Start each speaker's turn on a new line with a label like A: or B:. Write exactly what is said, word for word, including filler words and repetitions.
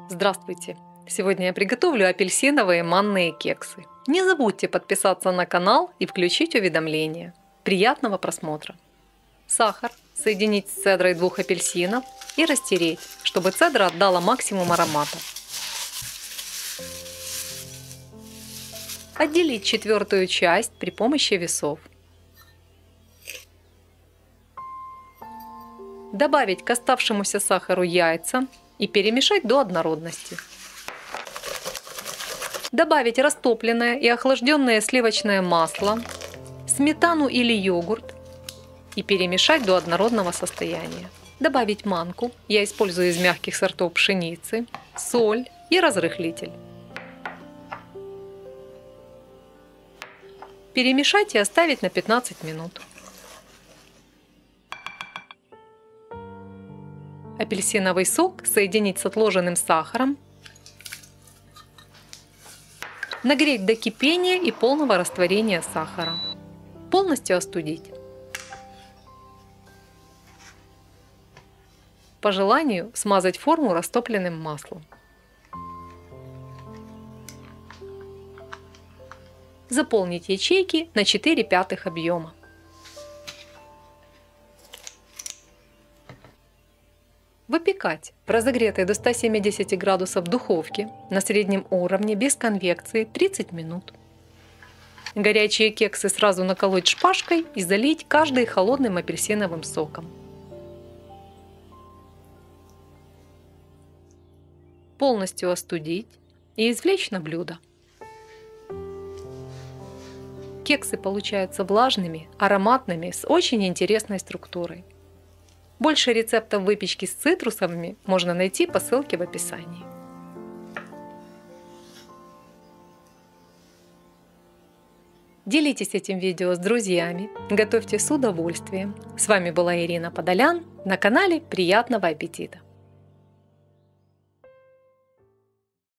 A: Здравствуйте! Сегодня я приготовлю апельсиновые манные кексы. Не забудьте подписаться на канал и включить уведомления. Приятного просмотра! Сахар соединить с цедрой двух апельсинов и растереть, чтобы цедра отдала максимум аромата. Отделить четвертую часть при помощи весов. Добавить к оставшемуся сахару яйца и перемешать до однородности. Добавить растопленное и охлажденное сливочное масло, сметану или йогурт и перемешать до однородного состояния. Добавить манку, я использую из мягких сортов пшеницы, соль и разрыхлитель. Перемешать и оставить на пятнадцать минут. Апельсиновый сок соединить с отложенным сахаром. Нагреть до кипения и полного растворения сахара. Полностью остудить. По желанию смазать форму растопленным маслом. Заполнить ячейки на четыре пятых объема. Выпекать в разогретой до ста семидесяти градусов духовке на среднем уровне без конвекции тридцать минут. Горячие кексы сразу наколоть шпажкой и залить каждый холодным апельсиновым соком. Полностью остудить и извлечь на блюдо. Кексы получаются влажными, ароматными, с очень интересной структурой. Больше рецептов выпечки с цитрусовыми можно найти по ссылке в описании. Делитесь этим видео с друзьями, готовьте с удовольствием. С вами была Ирина Подолян на канале Приятного аппетита!